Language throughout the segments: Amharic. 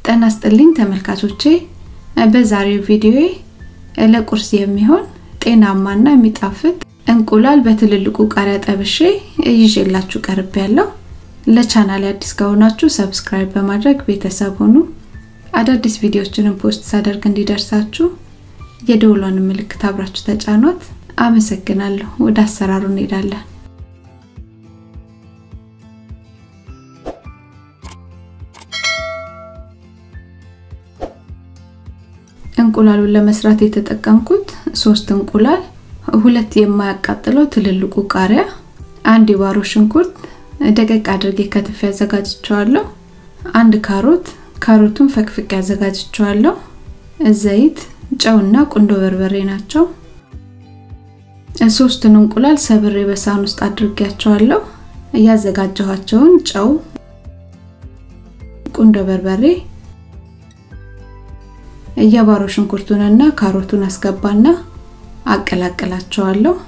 ጤና ይስጥልኝ ተመልካቾቼ በዛሬው ቪዲዮዬ ለቁርስ የሚሆን ጤናማና የሚጣፍጥ እንቁላል በትልልቁ ቃሪያ ጠብሼ ይዤላችሁ ቀርቤያለሁ ለቻናሌ አዲስ ከሆናችሁ ሰብስክራይብ በማድረግ ቤተሰብ ሁኑ አዳዲስ ቪዲዮዎችን ፖስት ሳደርግ እንዲደርሳችሁ የደወሉን ምልክት አብራችሁ ተጫኑት አመሰግናለሁ ወደ አሰራሩ እንሄዳለን እንቁላሉን ለመስራት የተጠቀምኩት 3 እንቁላል 2 የማያቃጥለው ትልልቁ ቃሪያ 1 የባሮ ሽንኩርት ደቀቅ አድርጌ ከትፌ አዘጋጅቻለሁ 1 ካሮቱን ፈቅፍቄ አዘጋጅቻለሁ ዘይት ጨውና ቁንዶ በርበሬ ናቸው 3 እንቁላል ሰብሬ በሳህን ውስጥ አድርጌያቸዋለሁ ያዘጋጀኋቸውን ጨው ቁንዶ በርበሬ የባሮ ሽንኩርቱንና ካሮቱን አስገባና አቀላቅላቸዋለሁ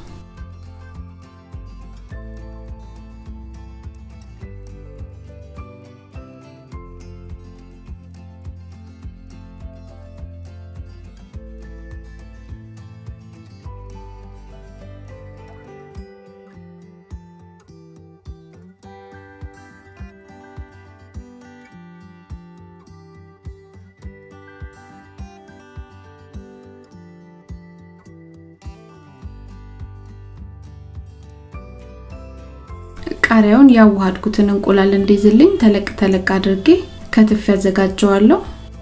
ቃሪያውን ያዋሃድኩትን እንቁላል እንዲዝልኝ ተለቅ አድርጌ ከትፌ አዘጋጀዋለሁ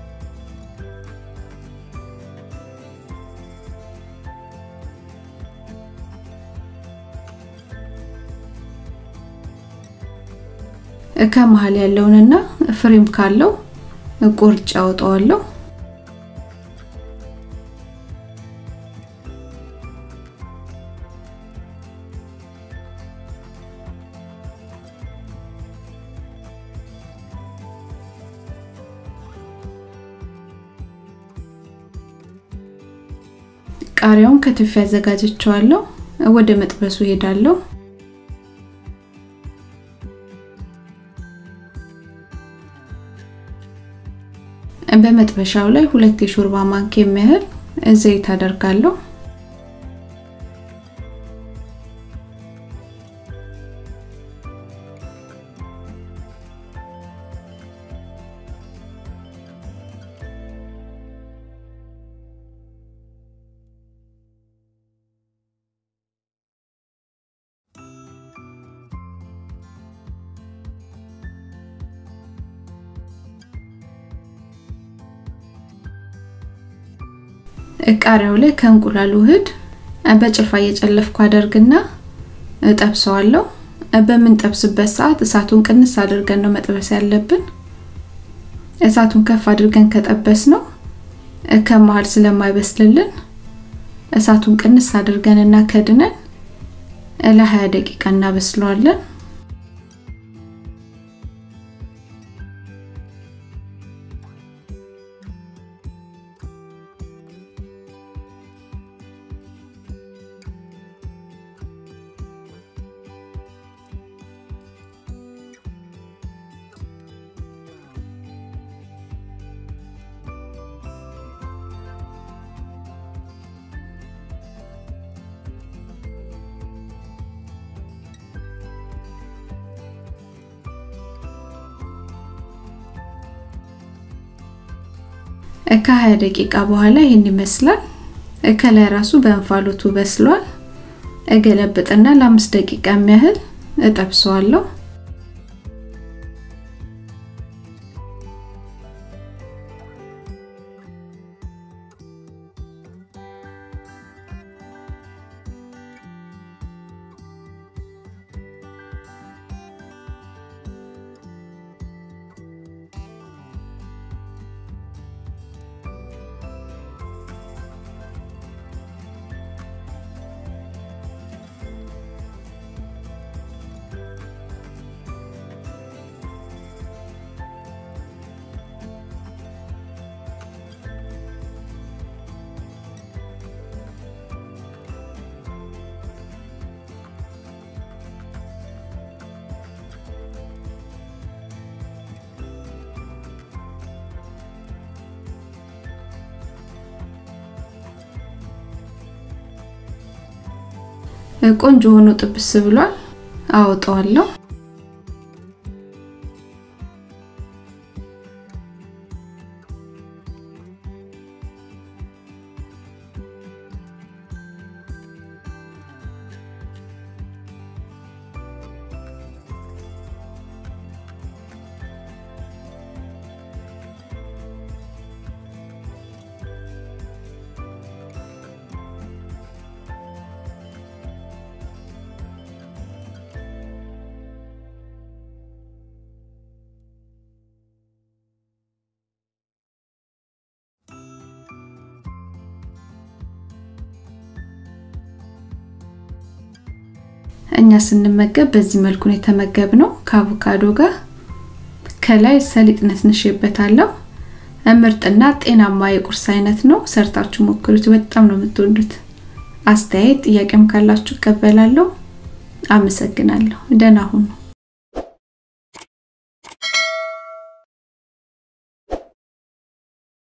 ከመሃል ያለውንና ፍሬም ካለው ቆርጬ አውጣዋለሁ ቃሪያውን ከትፌ አዘጋጅቻለሁ ወደ መጥበሱ ሄዳለሁ በመጥበሻው ላይ 2 የሾርባ ማንኪያ የሚያህል ዘይት አደርጋለሁ ቃሪያው ላይ ከእንቁላሉ ውህድ በጭልፋ እየጨለፍኩ አደርግና እጠብሰዋለሁ በመንጠብስበት ሰዓት እሳቱን ቅንስ አድርገን ነው መጥበስ ያለብን እሳቱን ከፍ አድርገን ከጠበስነው ከመሃል ስለማይበስልልን እሳቱን ቅንስ አድርገንና ከድነን ለ20 ደቂቃ እናበስለዋለን ከ20 ደቂቃ በኋላ ይሄን ይመስላል ከላይ ራሱ በእንፋሎቱ በስሏል እገለብጥና ለ5 ደቂቃ የሚያህል እጠብሰዋለሁ ቆንጆ ሆኖ ጥብስ ብሏል አውጣዋለሁ እኛ ስንመገብ በዚህ መልኩ ነው የተመገብነው ከአቮካዶ ጋር ከላይ ሰሊጥ ነስንሼበታለሁ ምርጥና ጤናማ የቁርስ አይነት ነው ሰርታችሁ ሞክሩት በጣም ነው የምትወዱት አስተያየት ጥያቄም ካላችሁ ተቀበላለሁ አመሰግናለሁ ደህና ሁኑ